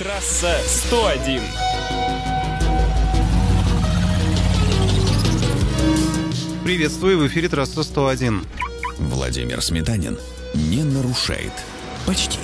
Трасса 101. Приветствую, в эфире трасса 101. Владимир Сметанин не нарушает. Почти.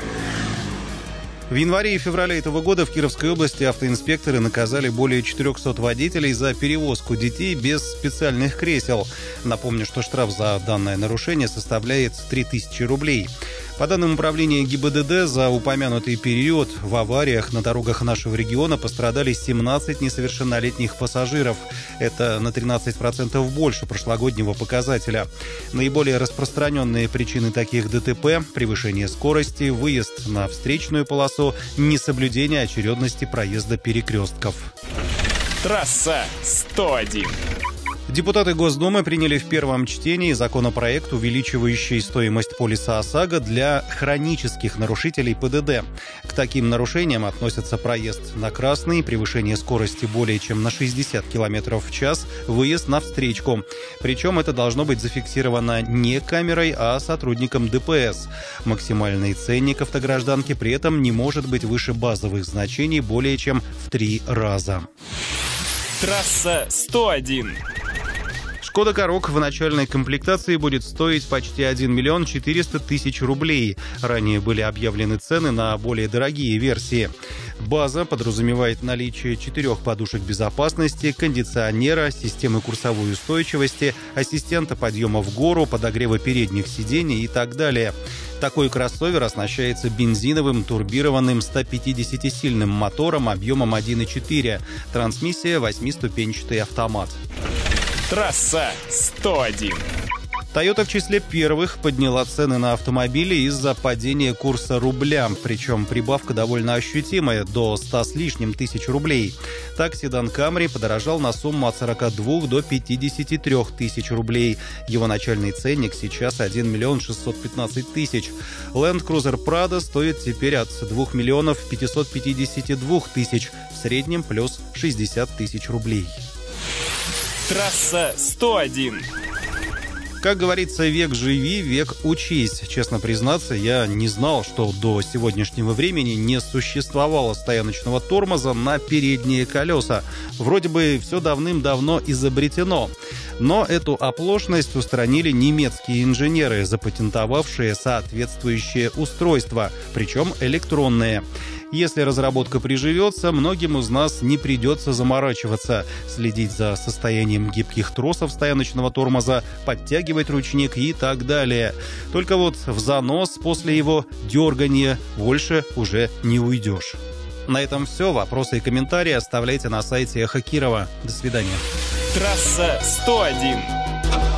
В январе и феврале этого года в Кировской области автоинспекторы наказали более 400 водителей за перевозку детей без специальных кресел. Напомню, что штраф за данное нарушение составляет 3000 рублей. По данным управления ГИБДД, за упомянутый период в авариях на дорогах нашего региона пострадали 17 несовершеннолетних пассажиров. Это на 13% больше прошлогоднего показателя. Наиболее распространенные причины таких ДТП – превышение скорости, выезд на встречную полосу, несоблюдение очередности проезда перекрестков. Трасса 101. Депутаты Госдумы приняли в первом чтении законопроект, увеличивающий стоимость полиса ОСАГО для хронических нарушителей ПДД. К таким нарушениям относятся проезд на красный, превышение скорости более чем на 60 км в час, выезд на встречку. Причем это должно быть зафиксировано не камерой, а сотрудником ДПС. Максимальный ценник автогражданки при этом не может быть выше базовых значений более чем в 3 раза. Трасса 101. «Шкода Корок» в начальной комплектации будет стоить почти 1 миллион 400 тысяч рублей. Ранее были объявлены цены на более дорогие версии. База подразумевает наличие 4 подушек безопасности, кондиционера, системы курсовой устойчивости, ассистента подъема в гору, подогрева передних сидений и так далее. Такой кроссовер оснащается бензиновым турбированным 150-сильным мотором объемом 1,4. Трансмиссия 8-ступенчатый автомат. Трасса 101. Toyota в числе первых подняла цены на автомобили из-за падения курса рубля. Причем прибавка довольно ощутимая, до 100 с лишним тысяч рублей. Так, седан Camry подорожал на сумму от 42 до 53 тысяч рублей. Его начальный ценник сейчас 1 миллион 615 тысяч. Land Cruiser Prado стоит теперь от 2 миллионов 552 тысяч. В среднем плюс 60 тысяч рублей. Трасса 101. Как говорится, век живи, век учись. Честно признаться, я не знал, что до сегодняшнего времени не существовало стояночного тормоза на передние колеса. Вроде бы все давным-давно изобретено. Но эту оплошность устранили немецкие инженеры, запатентовавшие соответствующее устройство, причем электронное. Если разработка приживется, многим из нас не придется заморачиваться, следить за состоянием гибких тросов стояночного тормоза, подтягивать ручник и так далее. Только вот в занос после его дергания больше уже не уйдешь. На этом все. Вопросы и комментарии оставляйте на сайте Эхо Кирова. До свидания. Трасса 101.